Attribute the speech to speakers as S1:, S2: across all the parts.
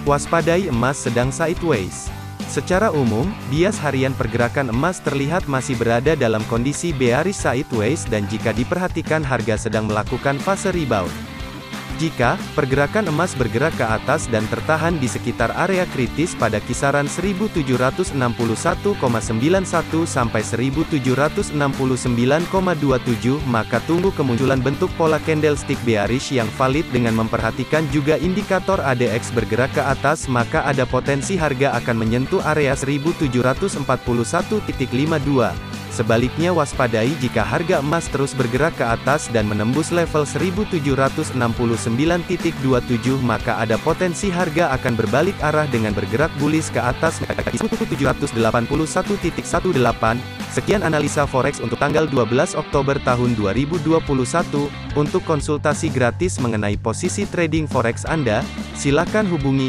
S1: Waspadai emas sedang sideways. Secara umum, bias harian pergerakan emas terlihat masih berada dalam kondisi bearish sideways dan jika diperhatikan harga sedang melakukan fase rebound. Jika pergerakan emas bergerak ke atas dan tertahan di sekitar area kritis pada kisaran 1761,91 sampai 1769,27, maka tunggu kemunculan bentuk pola candlestick bearish yang valid dengan memperhatikan juga indikator ADX bergerak ke atas, maka ada potensi harga akan menyentuh area 1741.52. Sebaliknya waspadai jika harga emas terus bergerak ke atas dan menembus level 1769.27, maka ada potensi harga akan berbalik arah dengan bergerak bullish ke atas 1781.18. Sekian analisa forex untuk tanggal 12 Oktober tahun 2021. Untuk konsultasi gratis mengenai posisi trading forex Anda, silakan hubungi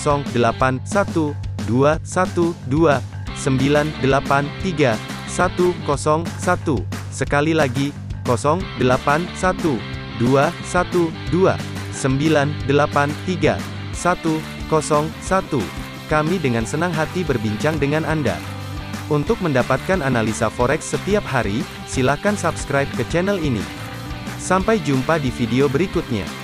S1: 081212983101. Sekali lagi, 081212983101. Kami dengan senang hati berbincang dengan Anda. Untuk mendapatkan analisa forex setiap hari, silakan subscribe ke channel ini. Sampai jumpa di video berikutnya.